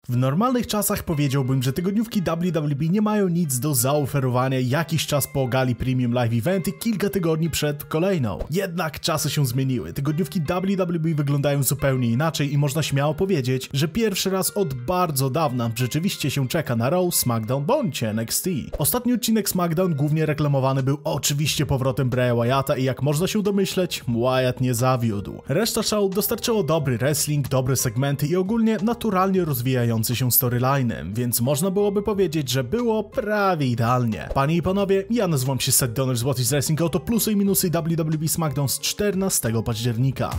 W normalnych czasach powiedziałbym, że tygodniówki WWE nie mają nic do zaoferowania jakiś czas po gali Premium Live Eventy kilka tygodni przed kolejną. Jednak czasy się zmieniły. Tygodniówki WWE wyglądają zupełnie inaczej i można śmiało powiedzieć, że pierwszy raz od bardzo dawna rzeczywiście się czeka na Raw, SmackDown bądź NXT. Ostatni odcinek SmackDown głównie reklamowany był oczywiście powrotem Braya Wyatta i jak można się domyśleć, Wyatt nie zawiódł. Reszta show dostarczyło dobry wrestling, dobre segmenty i ogólnie naturalnie rozwijający się storyline'em, więc można byłoby powiedzieć, że było prawie idealnie. Panie i panowie, ja nazywam się Seth Donner z What is Wrestling, oto plusy i minusy WWE SmackDown z 14 października.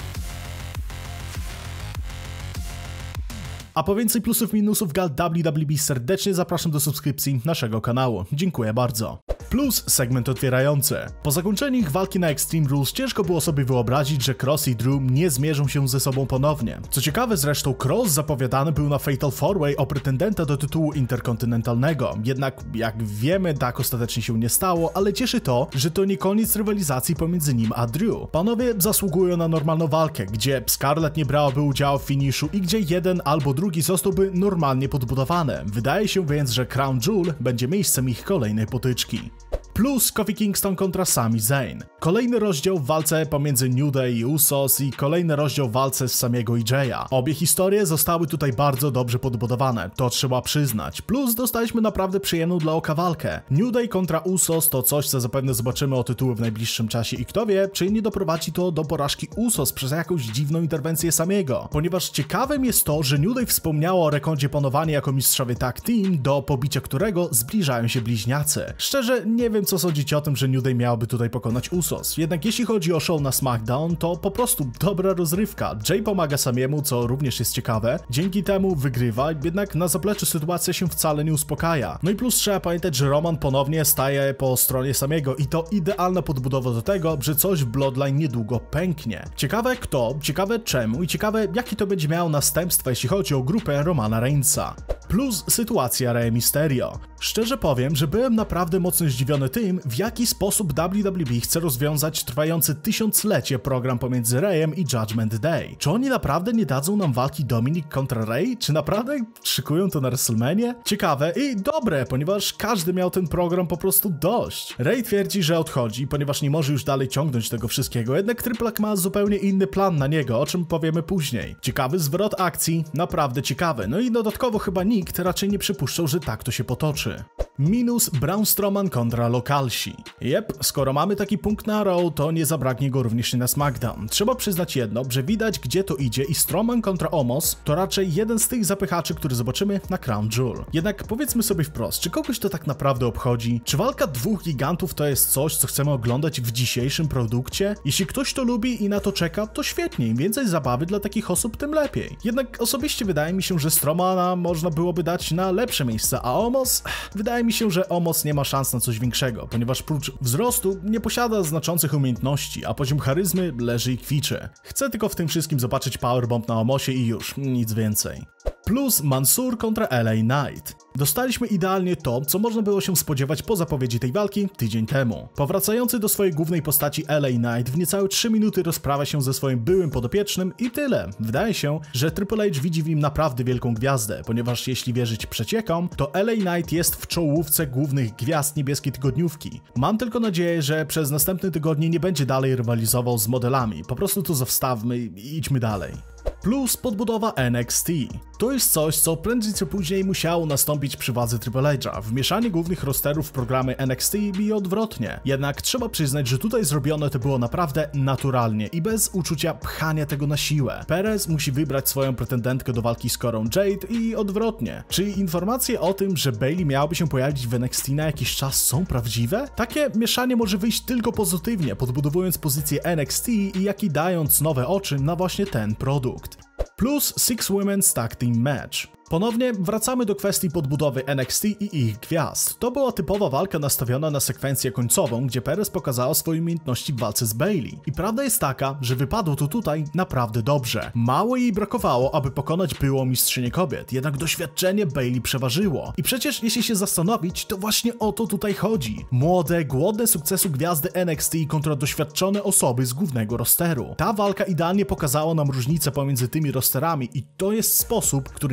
A po więcej plusów i minusów gal WWE serdecznie zapraszam do subskrypcji naszego kanału. Dziękuję bardzo. Plus segment otwierający. Po zakończeniu ich walki na Extreme Rules ciężko było sobie wyobrazić, że Cross i Drew nie zmierzą się ze sobą ponownie. Co ciekawe zresztą, Cross zapowiadany był na Fatal 4-Way o pretendenta do tytułu interkontynentalnego. Jednak jak wiemy, tak ostatecznie się nie stało, ale cieszy to, że to nie koniec rywalizacji pomiędzy nim a Drew. Panowie zasługują na normalną walkę, gdzie Scarlett nie brałaby udziału w finiszu i gdzie jeden albo drugi zostałby normalnie podbudowany. Wydaje się więc, że Crown Jewel będzie miejscem ich kolejnej potyczki. Plus Kofi Kingston kontra Sami Zayn. Kolejny rozdział w walce pomiędzy New Day i Usos i kolejny rozdział w walce z samego AJ'a. Obie historie zostały tutaj bardzo dobrze podbudowane, to trzeba przyznać. Plus dostaliśmy naprawdę przyjemną dla oka walkę. New Day kontra Usos to coś, co zapewne zobaczymy o tytuły w najbliższym czasie i kto wie, czy nie doprowadzi to do porażki Usos przez jakąś dziwną interwencję samego. Ponieważ ciekawym jest to, że New Day wspomniało o rekordzie panowania jako mistrzowie tag team, do pobicia którego zbliżają się bliźniacy. Szczerze nie wiem co sądzić o tym, że New Day miałoby tutaj pokonać Usos. Jednak jeśli chodzi o show na SmackDown, to po prostu dobra rozrywka. Jay pomaga Samiemu, co również jest ciekawe. Dzięki temu wygrywa, jednak na zapleczu sytuacja się wcale nie uspokaja. No i plus trzeba pamiętać, że Roman ponownie staje po stronie Samiego i to idealna podbudowa do tego, że coś w Bloodline niedługo pęknie. Ciekawe kto, ciekawe czemu i ciekawe jaki to będzie miało następstwa, jeśli chodzi o grupę Romana Reignsa. Plus sytuacja Rey Mysterio. Szczerze powiem, że byłem naprawdę mocno zdziwiony tym, w jaki sposób WWE chce rozwiązać trwający tysiąclecie program pomiędzy Reyem i Judgment Day. Czy oni naprawdę nie dadzą nam walki Dominic kontra Rey? Czy naprawdę szykują to na WrestleManię? Ciekawe i dobre, ponieważ każdy miał ten program po prostu dość. Rey twierdzi, że odchodzi, ponieważ nie może już dalej ciągnąć tego wszystkiego, jednak Triple H ma zupełnie inny plan na niego, o czym powiemy później. Ciekawy zwrot akcji, naprawdę ciekawy. No i dodatkowo chyba nikt raczej nie przypuszczał, że tak to się potoczy. Minus Braun Strowman kontra lokalsi. Jep, skoro mamy taki punkt na Raw, to nie zabraknie go również na SmackDown. Trzeba przyznać jedno, że widać gdzie to idzie i Strowman kontra Omos to raczej jeden z tych zapychaczy, który zobaczymy na Crown Jewel. Jednak powiedzmy sobie wprost, czy kogoś to tak naprawdę obchodzi? Czy walka dwóch gigantów to jest coś, co chcemy oglądać w dzisiejszym produkcie? Jeśli ktoś to lubi i na to czeka, to świetnie, im więcej zabawy dla takich osób, tym lepiej. Jednak osobiście wydaje mi się, że Strowmana można byłoby dać na lepsze miejsca, a Omos? Wydaje mi się, że Omos nie ma szans na coś większego, ponieważ prócz wzrostu nie posiada znaczących umiejętności, a poziom charyzmy leży i kwiczy. Chcę tylko w tym wszystkim zobaczyć powerbomb na Omosie i już, nic więcej. Plus Mansoor kontra LA Knight. Dostaliśmy idealnie to, co można było się spodziewać po zapowiedzi tej walki tydzień temu. Powracający do swojej głównej postaci LA Knight w niecałe 3 minuty rozprawia się ze swoim byłym podopiecznym i tyle. Wydaje się, że Triple H widzi w nim naprawdę wielką gwiazdę, ponieważ jeśli wierzyć przeciekom, to LA Knight jest w czołówce głównych gwiazd niebieskiej tygodniówki. Mam tylko nadzieję, że przez następne tygodnie nie będzie dalej rywalizował z modelami. Po prostu to zostawmy i idźmy dalej. Plus podbudowa NXT. To jest coś, co prędzej czy później musiało nastąpić przy wadze Triple H'a. Wmieszanie głównych rosterów w programy NXT i odwrotnie. Jednak trzeba przyznać, że tutaj zrobione to było naprawdę naturalnie i bez uczucia pchania tego na siłę. Perez musi wybrać swoją pretendentkę do walki z Corą Jade i odwrotnie. Czy informacje o tym, że Bayley miałaby się pojawić w NXT na jakiś czas są prawdziwe? Takie mieszanie może wyjść tylko pozytywnie, podbudowując pozycję NXT i dając nowe oczy na właśnie ten produkt. Plus Six Women's Tag Team Match. Ponownie wracamy do kwestii podbudowy NXT i ich gwiazd. To była typowa walka nastawiona na sekwencję końcową, gdzie Perez pokazała swoje umiejętności w walce z Bayley. I prawda jest taka, że wypadło to tutaj naprawdę dobrze. Mało jej brakowało, aby pokonać byłą mistrzynię kobiet, jednak doświadczenie Bayley przeważyło. I przecież jeśli się zastanowić, to właśnie o to tutaj chodzi. Młode, głodne sukcesu gwiazdy NXT kontra doświadczone osoby z głównego rosteru. Ta walka idealnie pokazała nam różnicę pomiędzy tymi rosterami i to jest sposób, który nie krzywi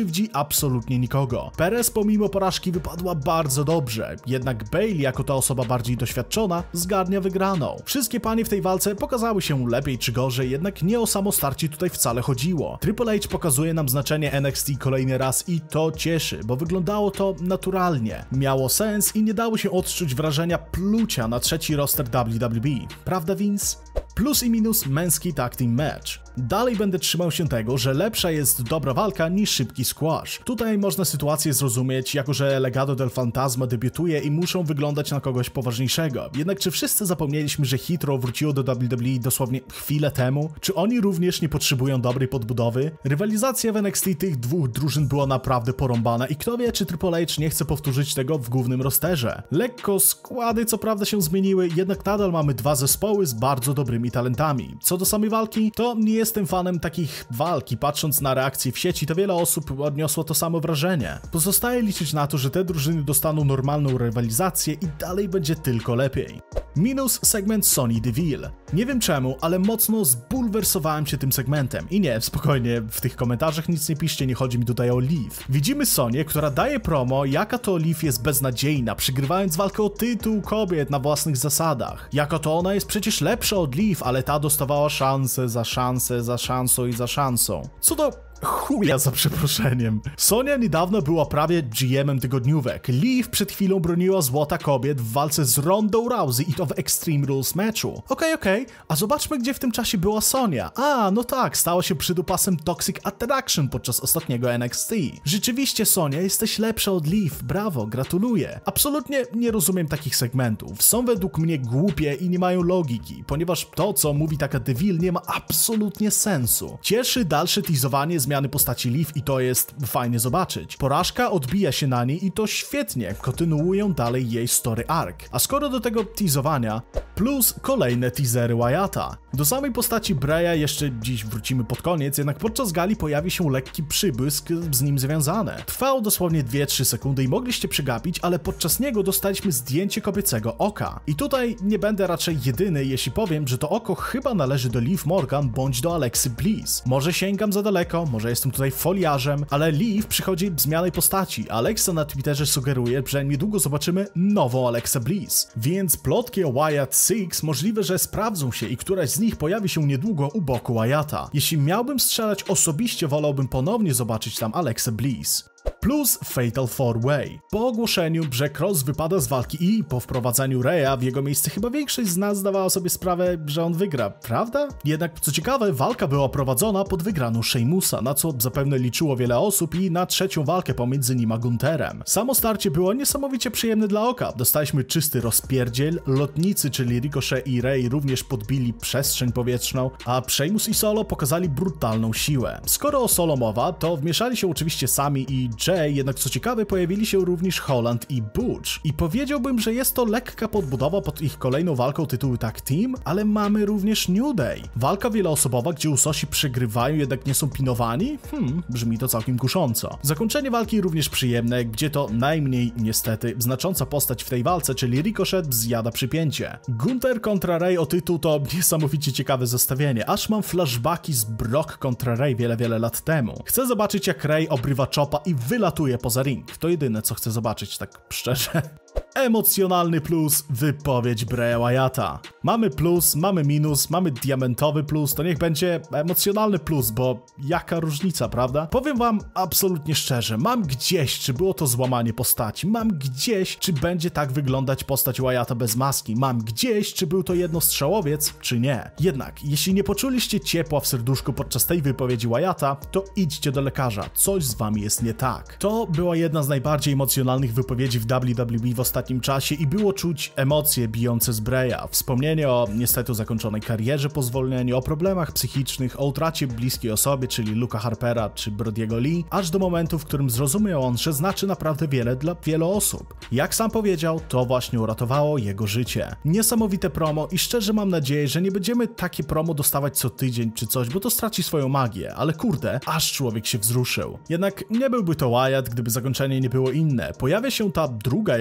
krzywdzi absolutnie nikogo. Perez pomimo porażki wypadła bardzo dobrze, jednak Bayley jako ta osoba bardziej doświadczona zgarnia wygraną. Wszystkie panie w tej walce pokazały się lepiej czy gorzej, jednak nie o samo starcie tutaj wcale chodziło. Triple H pokazuje nam znaczenie NXT kolejny raz i to cieszy, bo wyglądało to naturalnie. Miało sens i nie dało się odczuć wrażenia plucia na trzeci roster WWE. Prawda, Vince? Plus i minus męski tag team match. Dalej będę trzymał się tego, że lepsza jest dobra walka niż szybki squash. Tutaj można sytuację zrozumieć, jako że Legado del Fantasma debiutuje i muszą wyglądać na kogoś poważniejszego. Jednak czy wszyscy zapomnieliśmy, że Hit Row wróciło do WWE dosłownie chwilę temu? Czy oni również nie potrzebują dobrej podbudowy? Rywalizacja w NXT tych dwóch drużyn była naprawdę porąbana i kto wie, czy Triple H nie chce powtórzyć tego w głównym rosterze. Lekko składy co prawda się zmieniły, jednak nadal mamy dwa zespoły z bardzo dobrymi talentami. Co do samej walki, to nie jestem fanem takich walk i patrząc na reakcje w sieci, to wiele osób odniosło to samo wrażenie. Pozostaje liczyć na to, że te drużyny dostaną normalną rywalizację i dalej będzie tylko lepiej. Minus segment Sonya Deville. Nie wiem czemu, ale mocno zbulwersowałem się tym segmentem. I nie, spokojnie, w tych komentarzach nic nie piszcie, nie chodzi mi tutaj o Liv. Widzimy Sonię, która daje promo, jaka to Liv jest beznadziejna, przygrywając walkę o tytuł kobiet na własnych zasadach. Jaka to ona jest przecież lepsza od Liv, ale ta dostawała szansę za szansę, za szansą i za szansą. Co do chuja za przeproszeniem. Sonia niedawno była prawie GM-em tygodniówek. Liv przed chwilą broniła złota kobiet w walce z Rondą Rousey i to w Extreme Rules meczu. Okej, a zobaczmy, gdzie w tym czasie była Sonia. A, no tak, stała się przydupasem Toxic Attraction podczas ostatniego NXT. Rzeczywiście, Sonia, jesteś lepsza od Liv, brawo, gratuluję. Absolutnie nie rozumiem takich segmentów. Są według mnie głupie i nie mają logiki, ponieważ to, co mówi taka Deville, nie ma absolutnie sensu. Cieszy dalsze teasowanie zmiany postaci Liv i to jest fajnie zobaczyć. Porażka odbija się na niej i to świetnie, kontynuują dalej jej story arc. A skoro do tego teasowania, plus kolejne teasery Wyatta. Do samej postaci Braya jeszcze dziś wrócimy pod koniec, jednak podczas gali pojawi się lekki przybłysk z nim związany. Trwał dosłownie 2-3 sekundy i mogliście przegapić, ale podczas niego dostaliśmy zdjęcie kobiecego oka. I tutaj nie będę raczej jedyny, jeśli powiem, że to oko chyba należy do Liv Morgan bądź do Alexy Bliss. Może sięgam za daleko, może jestem tutaj foliarzem, ale Liv przychodzi w zmianej postaci. Alexa na Twitterze sugeruje, że niedługo zobaczymy nową Alexę Bliss. Więc plotki o Wyatt Six możliwe, że sprawdzą się i któraś z nich pojawi się niedługo u boku Wyatta. Jeśli miałbym strzelać osobiście, wolałbym ponownie zobaczyć tam Alexę Bliss. Plus Fatal 4-Way. Po ogłoszeniu, że Cross wypada z walki i po wprowadzeniu Rheya w jego miejsce chyba większość z nas zdawała sobie sprawę, że on wygra, prawda? Jednak co ciekawe, walka była prowadzona pod wygraną Sheamusa, na co zapewne liczyło wiele osób i na trzecią walkę pomiędzy nim a Gunterem. Samo starcie było niesamowicie przyjemne dla oka. Dostaliśmy czysty rozpierdziel, lotnicy, czyli Ricochet i Rey również podbili przestrzeń powietrzną, a Sheamus i Solo pokazali brutalną siłę. Skoro o Solo mowa, to wmieszali się oczywiście sami i Jay, jednak co ciekawe pojawili się również Holland i Butch. I powiedziałbym, że jest to lekka podbudowa pod ich kolejną walką o tytuły tag team, ale mamy również New Day. Walka wieloosobowa, gdzie Usosi przegrywają, jednak nie są pinowani? Brzmi to całkiem kusząco. Zakończenie walki również przyjemne, gdzie to najmniej, niestety, znacząca postać w tej walce, czyli Ricochet zjada przypięcie. Gunther kontra Rey o tytuł to niesamowicie ciekawe zestawienie, aż mam flashbacki z Brock kontra Rey wiele lat temu. Chcę zobaczyć, jak Rey obrywa chopa i wylatuje poza ring. To jedyne, co chcę zobaczyć, tak szczerze. Emocjonalny plus, wypowiedź Braya Wyatta. Mamy plus, mamy minus, mamy diamentowy plus, to niech będzie emocjonalny plus, bo jaka różnica, prawda? Powiem wam absolutnie szczerze, mam gdzieś, czy było to złamanie postaci, mam gdzieś, czy będzie tak wyglądać postać Wyatta bez maski, mam gdzieś, czy był to jednostrzałowiec, czy nie. Jednak, jeśli nie poczuliście ciepła w serduszku podczas tej wypowiedzi Wyatta, to idźcie do lekarza, coś z wami jest nie tak. To była jedna z najbardziej emocjonalnych wypowiedzi w WWE w ostatnim czasie i było czuć emocje bijące z Braya. Wspomnienie o niestety zakończonej karierze po zwolnieniu, o problemach psychicznych, o utracie bliskiej osoby, czyli Luke'a Harpera czy Brody'ego Lee, aż do momentu, w którym zrozumiał on, że znaczy naprawdę wiele dla wielu osób. Jak sam powiedział, to właśnie uratowało jego życie. Niesamowite promo i szczerze mam nadzieję, że nie będziemy takie promo dostawać co tydzień czy coś, bo to straci swoją magię, ale kurde, aż człowiek się wzruszył. Jednak nie byłby to Wyatt, gdyby zakończenie nie było inne. Pojawia się ta druga jego wersja,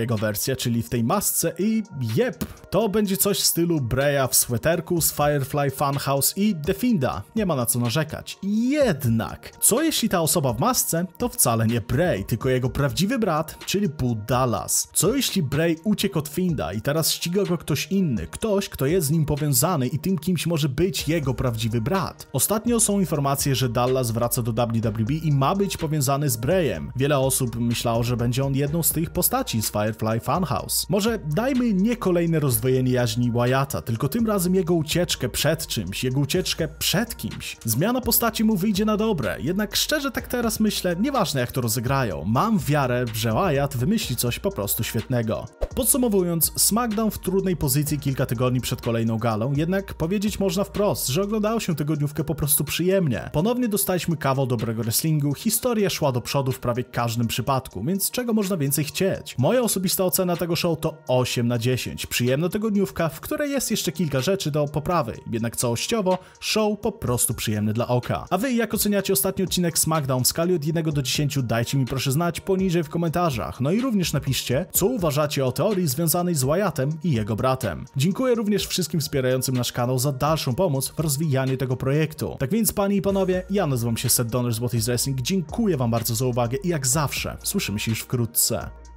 wersja, czyli w tej masce i to będzie coś w stylu Breya w sweterku z Firefly Funhouse i The Fienda. Nie ma na co narzekać. Jednak, co jeśli ta osoba w masce to wcale nie Bray, tylko jego prawdziwy brat, czyli Boo Dallas? Co jeśli Bray uciekł od Fienda i teraz ściga go ktoś inny, ktoś, kto jest z nim powiązany i tym kimś może być jego prawdziwy brat? Ostatnio są informacje, że Dallas wraca do WWE i ma być powiązany z Brayem. Wiele osób myślało, że będzie on jedną z tych postaci z Firefly Funhouse. Może dajmy nie kolejne rozdwojenie jaźni Wyatta, tylko tym razem jego ucieczkę przed czymś, jego ucieczkę przed kimś. Zmiana postaci mu wyjdzie na dobre, jednak szczerze tak teraz myślę, nieważne jak to rozegrają, mam wiarę, że Wyatt wymyśli coś po prostu świetnego. Podsumowując, SmackDown w trudnej pozycji kilka tygodni przed kolejną galą, jednak powiedzieć można wprost, że oglądało się tygodniówkę po prostu przyjemnie. Ponownie dostaliśmy kawał dobrego wrestlingu, historia szła do przodu w prawie każdym przypadku, więc czego można więcej chcieć? Moja osobista ocena tego show to 8 na 10. Przyjemna tygodniówka, w której jest jeszcze kilka rzeczy do poprawy, jednak całościowo show po prostu przyjemny dla oka. A wy jak oceniacie ostatni odcinek SmackDown w skali od 1 do 10, dajcie mi proszę znać poniżej w komentarzach. No i również napiszcie, co uważacie o teorii związanej z Wyattem i jego bratem. Dziękuję również wszystkim wspierającym nasz kanał za dalszą pomoc w rozwijaniu tego projektu. Tak więc panie i panowie, ja nazywam się Seth Donner z What is Wrestling, dziękuję wam bardzo za uwagę i jak zawsze słyszymy się już wkrótce.